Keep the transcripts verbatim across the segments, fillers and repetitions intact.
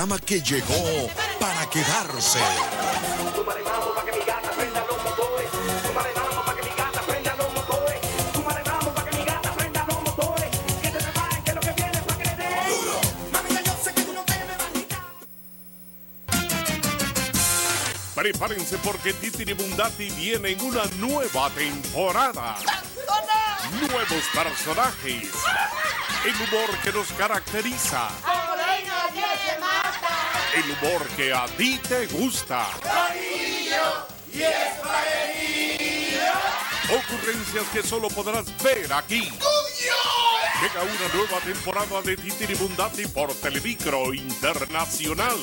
programa que llegó para quedarse. Prepárense porque Titiribundati viene en una nueva temporada. Nuevos personajes. El humor que nos caracteriza. El humor que a ti te gusta. Y espaguetillo. Ocurrencias que solo podrás ver aquí. Llega una nueva temporada de Titiribundati por Telemicro Internacional.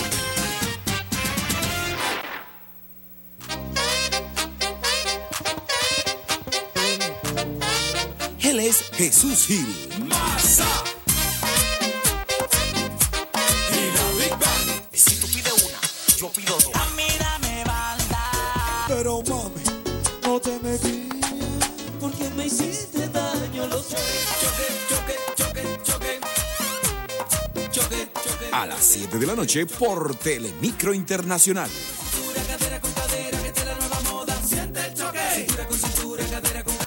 Él es Jesús Gil. Masa. Y la Big Bang. Si tú pides una, yo pido dos. A mí dame banda. Pero mami, no te me guíes, porque me hiciste daño, lo sé. Choque, choque, choque, choque. Choque, choque. A las siete de la noche por Telemicro Internacional. Cintura, cadera con cadera, que te la nueva moda. Siente el choque. Cintura con cintura, cadera con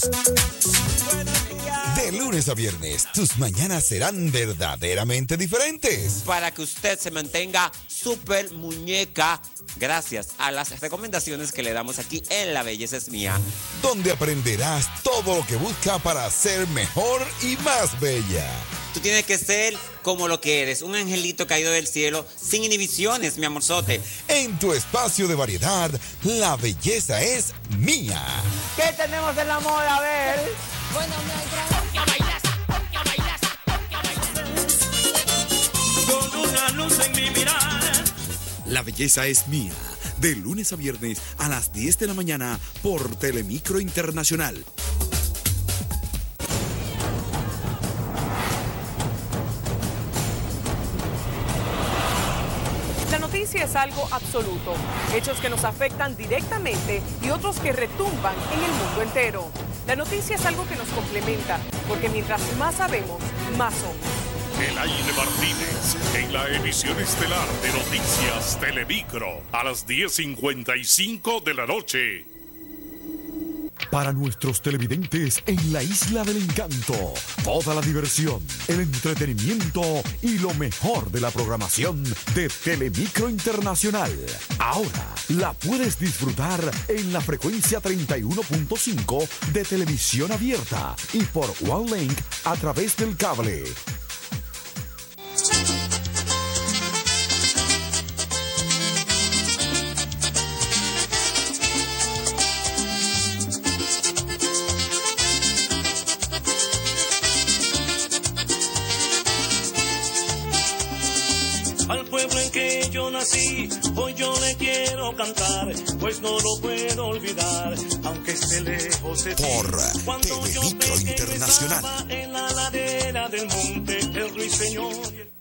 De lunes a viernes, tus mañanas serán verdaderamente diferentes. Para que usted se mantenga súper muñeca, gracias a las recomendaciones que le damos aquí en La Belleza es Mía. Donde aprenderás todo lo que busca para ser mejor y más bella. Tú tienes que ser como lo que eres, un angelito caído del cielo, sin inhibiciones, mi amorzote. En tu espacio de variedad, la belleza es mía. ¿Qué tenemos en la moda? A ver. Bueno, me agrada. ya bailas, ya bailas, ya bailas. Con una luz en mi mirada. La belleza es mía. De lunes a viernes a las diez de la mañana por Telemicro Internacional. La noticia es algo absoluto, hechos que nos afectan directamente y otros que retumban en el mundo entero. La noticia es algo que nos complementa, porque mientras más sabemos, más somos. Elaine Martínez en la emisión estelar de Noticias Telemicro a las diez cincuenta y cinco de la noche. Para nuestros televidentes en la Isla del Encanto, toda la diversión, el entretenimiento y lo mejor de la programación de Telemicro Internacional. Ahora la puedes disfrutar en la frecuencia treinta y uno punto cinco de televisión abierta y por OneLink a través del cable. Al pueblo en que yo nací, hoy yo le quiero cantar, pues no lo puedo olvidar, aunque esté lejos de ti. Por Cuando yo Telemicro pequeño Internacional. estaba en la ladera del monte, el ruiseñor.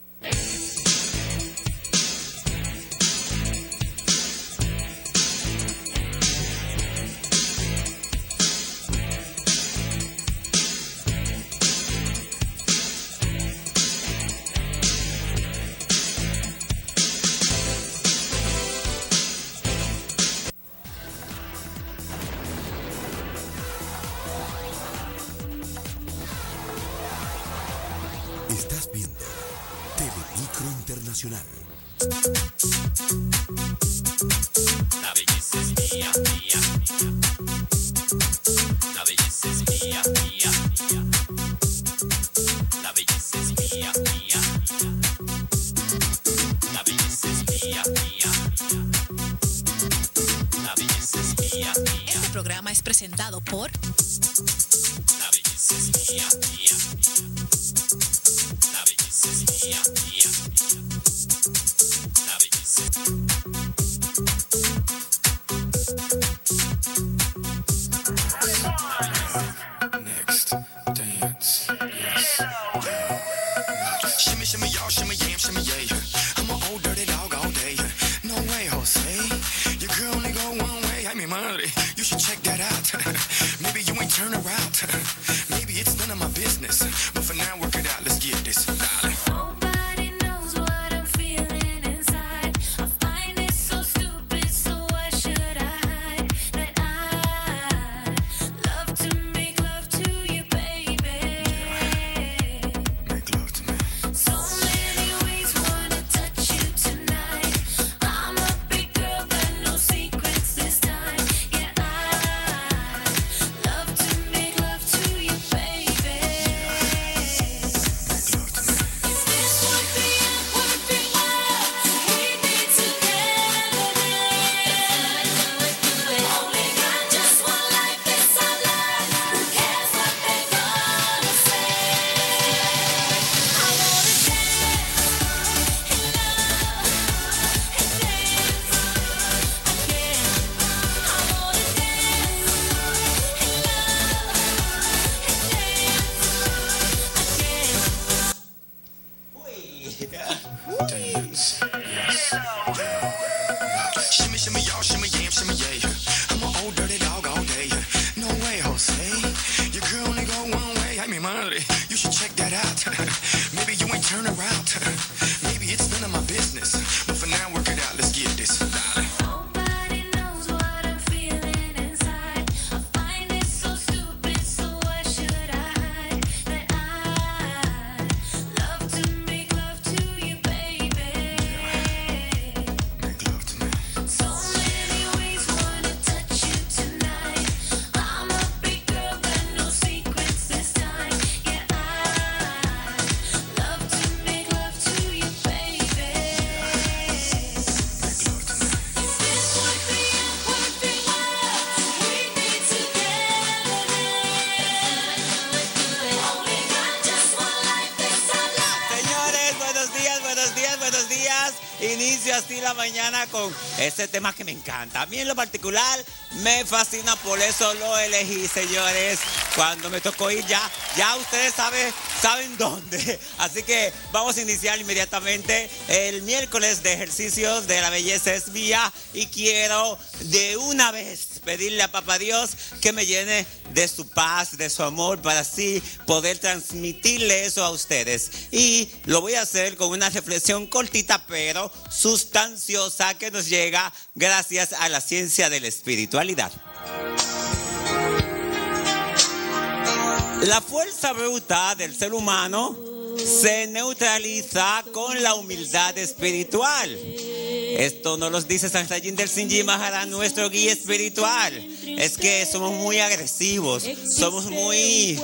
Estás viendo Telemicro Internacional. La belleza es mía, mía, mía. La belleza es mía, mía, mía. La belleza es mía, mía, mía. La belleza es mía, mía, mía. La belleza es mía, mía. Este programa es presentado por La belleza es mía, mía, mía. La belleza es mía, mía, mía. La belleza es Next, dance, yes. Shimmy, shimmy, y'all, shimmy, yam, shimmy, yeah. I'm an old dirty dog all day. No way, Jose. Your girl only go one way. I mean, madre, you should check that out. Maybe you ain't turn around. Maybe it's none of my business. But for now, yes. Shimmy, shimmy, y'all, shimmy, yam, shimmy, yeah. I'm an old dirty dog all day. No way, Jose. Your girl only go one way. I mean, madre, you should check that out. Maybe you ain't turn around. Maybe it's none of my business. But for now, work it out. Let's get this, darling. Inicio así la mañana con este tema que me encanta. A mí en lo particular me fascina, por eso lo elegí, señores. Cuando me tocó ir ya, ya ustedes saben, saben dónde. Así que vamos a iniciar inmediatamente el miércoles de ejercicios de La Belleza es Mía. Y quiero de una vez pedirle a Papá Dios que me llene de su paz, de su amor, para así poder transmitirle eso a ustedes. Y lo voy a hacer con una reflexión cortita pero sustanciosa que nos llega gracias a la ciencia de la espiritualidad. La fuerza bruta del ser humano se neutraliza con la humildad espiritual. Esto nos lo dice San Rayín del Sinji Maharaj, nuestro guía espiritual. Es que somos muy agresivos, somos muy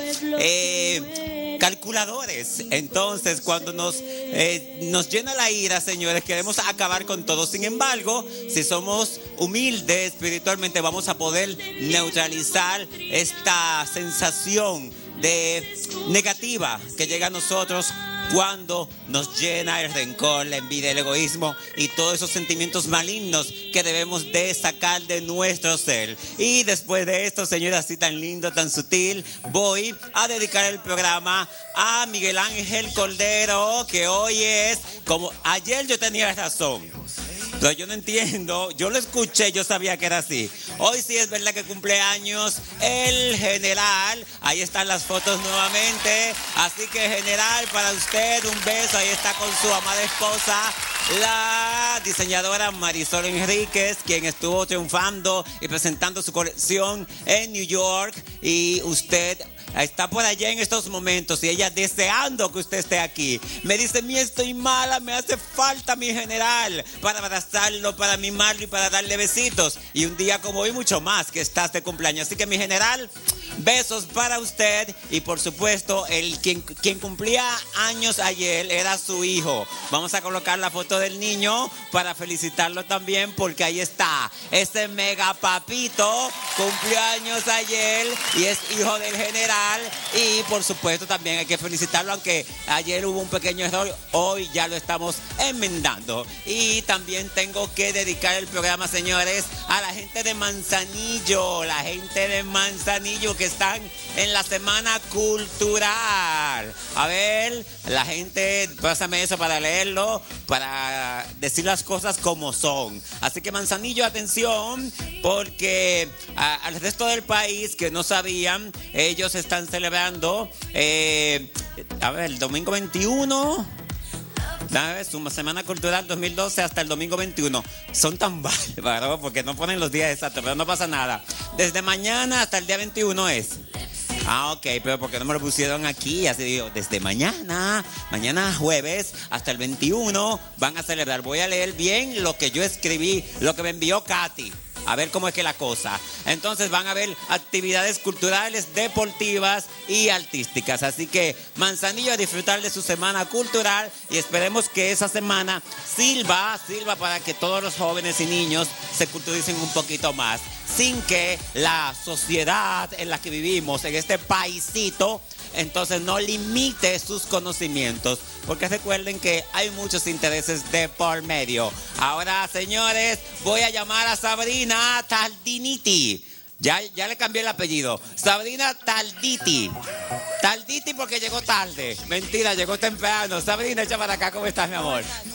eh, calculadores. Entonces, cuando nos, eh, nos llena la ira, señores, queremos acabar con todo. Sin embargo, si somos humildes espiritualmente, vamos a poder neutralizar esta sensación de negativa que llega a nosotros cuando nos llena el rencor, la envidia, el egoísmo y todos esos sentimientos malignos que debemos de sacar de nuestro ser. Y después de esto, señora, así tan lindo, tan sutil, voy a dedicar el programa a Miguel Ángel Cordero, que hoy es, como ayer yo tenía razón, pero yo no entiendo, yo lo escuché, yo sabía que era así. Hoy sí es verdad que cumple años el general. Ahí están las fotos nuevamente. Así que, general, para usted un beso. Ahí está con su amada esposa, la diseñadora Marisol Enríquez, quien estuvo triunfando y presentando su colección en New York. Y usted está por allá en estos momentos y ella deseando que usted esté aquí. Me dice, mi estoy mala, me hace falta mi general para abrazarlo, para mimarlo y para darle besitos. Y un día como hoy mucho más que estás de cumpleaños. Así que, mi general, besos para usted. Y por supuesto, el quien, quien cumplía años ayer era su hijo. Vamos a colocar la foto del niño para felicitarlo también, porque ahí está, ese mega papito cumplió años ayer y es hijo del general. Y por supuesto también hay que felicitarlo, aunque ayer hubo un pequeño error, hoy ya lo estamos enmendando. Y también tengo que dedicar el programa, señores, a la gente de Manzanillo, la gente de Manzanillo que están en la Semana Cultural. A ver, la gente, pásame eso para leerlo, para decir las cosas como son. Así que, Manzanillo, atención, porque a, al resto del país que no sabían, ellos están celebrando, eh, a ver, el domingo veintiuno, ¿sabes? Su Semana Cultural dos mil doce hasta el domingo veintiuno. Son tan bárbaros porque no ponen los días exactos, pero no pasa nada. Desde mañana hasta el día veintiuno es. Ah, ok, pero porque no me lo pusieron aquí, así digo, desde mañana, mañana jueves hasta el veintiuno van a celebrar. Voy a leer bien lo que yo escribí, lo que me envió Katy. A ver cómo es que la cosa. Entonces van a haber actividades culturales, deportivas y artísticas. Así que Manzanillo a disfrutar de su semana cultural y esperemos que esa semana sirva, sirva para que todos los jóvenes y niños se culturicen un poquito más, sin que la sociedad en la que vivimos, en este paisito, entonces no limite sus conocimientos, porque recuerden que hay muchos intereses de por medio. Ahora, señores, voy a llamar a Sabrina Taldiniti. Ya, ya le cambié el apellido. Sabrina Talditi. Talditi porque llegó tarde. Mentira, llegó temprano. Sabrina, echa para acá. ¿Cómo estás, mi amor?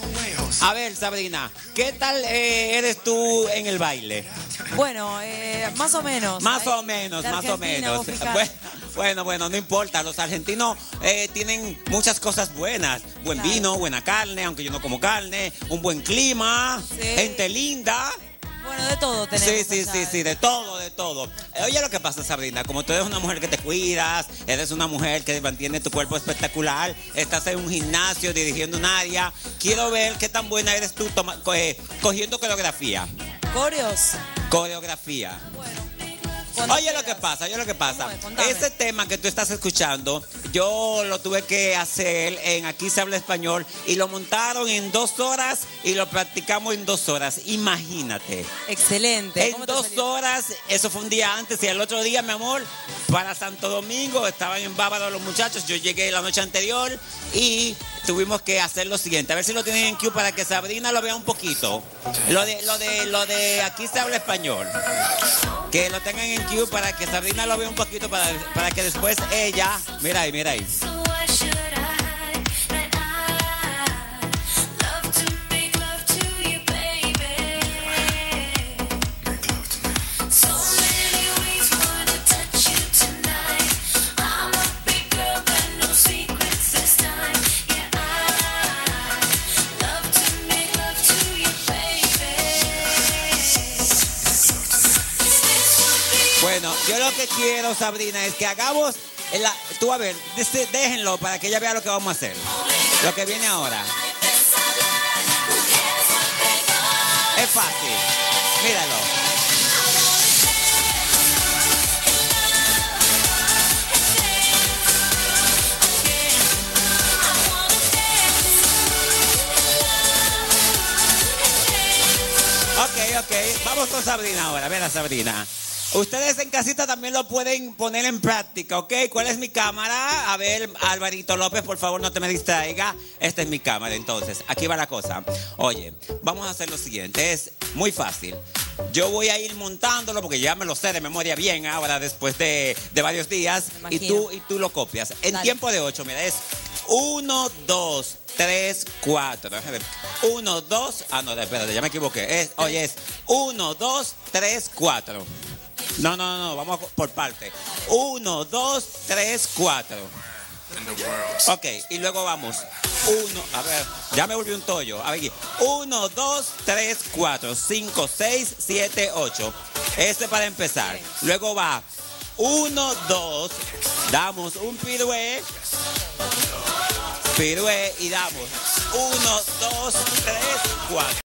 A ver, Sabrina, ¿qué tal eh, eres tú en el baile? Bueno, eh, más o menos. Más Ay, o menos, de más o Argentina, menos. vos fijate. Bueno, bueno, bueno, no importa. Los argentinos eh, tienen muchas cosas buenas. Buen Claro. vino, buena carne, aunque yo no como carne. Un buen clima, Sí. gente linda. Bueno, de todo tenemos. Sí, sí, allá. sí, sí, de todo, de todo. Eh, Oye lo que pasa, Sabrina, como tú eres una mujer que te cuidas, eres una mujer que mantiene tu cuerpo espectacular, estás en un gimnasio dirigiendo un área, quiero ver qué tan buena eres tú toma- co- eh, cogiendo coreografía. ¿Coreos? Coreografía. Cuando Oye lo que quieras. pasa, oye lo que pasa. ¿Cómo es? Contame. Ese tema que tú estás escuchando, yo lo tuve que hacer en Aquí se habla español y lo montaron en dos horas y lo practicamos en dos horas. Imagínate. Excelente. En ¿Cómo te dos salió? horas, eso fue un día antes y el otro día, mi amor, para Santo Domingo, estaban en Bávaro los muchachos, yo llegué la noche anterior y tuvimos que hacer lo siguiente, a ver si lo tienen en Q para que Sabrina lo vea un poquito. Lo de, lo de, lo de Aquí se habla español. Que lo tengan en Q para que Sabrina lo vea un poquito para, para que después ella, mira ahí, mira ahí. Bueno, yo lo que quiero, Sabrina, es que hagamos, la, tú a ver, dé- déjenlo para que ella vea lo que vamos a hacer. Lo que viene ahora. Es fácil, míralo. Ok, ok, vamos con Sabrina ahora, ven a Sabrina. Ustedes en casita también lo pueden poner en práctica, ¿ok? ¿Cuál es mi cámara? A ver, Alvarito López, por favor, no te me distraiga. Esta es mi cámara, entonces. Aquí va la cosa. Oye, vamos a hacer lo siguiente. Es muy fácil. Yo voy a ir montándolo porque ya me lo sé de memoria bien ahora después de, de varios días. Me Y imagino. tú, y tú lo copias. En Dale. tiempo de ocho, mira, es uno, dos, tres, cuatro. Déjame ver. uno, dos. Ah, no, espérate, ya me equivoqué. Es, oye, es uno, dos, tres, cuatro. No, no, no, vamos por parte. Uno, dos, tres, cuatro. Ok, y luego vamos. Uno, a ver, ya me volví un tollo. A ver aquí. Uno, dos, tres, cuatro, cinco, seis, siete, ocho. Este para empezar. Luego va. Uno, dos. Damos un pirué. Pirué y damos. Uno, dos, tres, cuatro.